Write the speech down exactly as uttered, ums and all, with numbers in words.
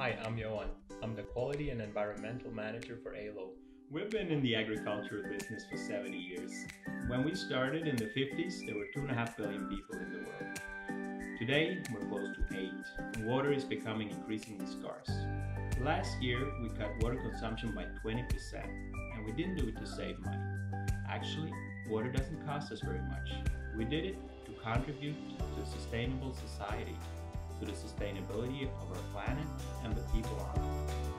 Hi, I'm Johan. I'm the Quality and Environmental Manager for A L O. We've been in the agricultural business for seventy years. When we started in the fifties, there were two and a half billion people in the world. Today, we're close to eight, and water is becoming increasingly scarce. Last year, we cut water consumption by twenty percent, and we didn't do it to save money. Actually, water doesn't cost us very much. We did it to contribute to a sustainable society, to the sustainability of our planet and the people on it.